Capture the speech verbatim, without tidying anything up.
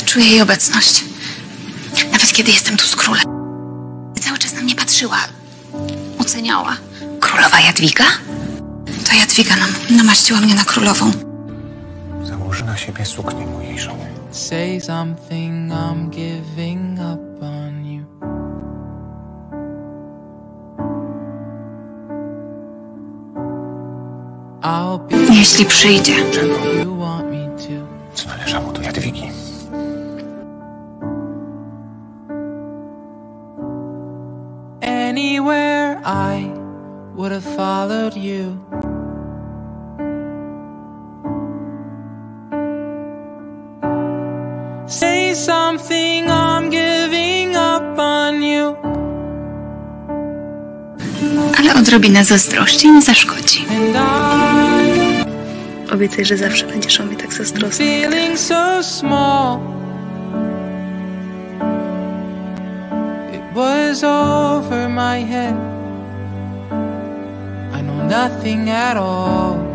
Czuję jej obecność. Nawet kiedy jestem tu z królem. Cały czas na mnie patrzyła. Oceniała. Królowa Jadwiga? To Jadwiga nam namaściła mnie na królową. Założy na siebie suknię mojej żony. Say something, I'm giving up on you. I'll be Jeśli przyjdzie. Czego? you want me to. Co należało do Jadwigi? Anywhere I would have followed you. Say something, I'm giving up on you. Ale odrobina zazdrości nie zaszkodzi. And I Obiecaj, że zawsze będziesz o mnie tak zazdrosny. feeling so small. It was over my head. I know nothing at all.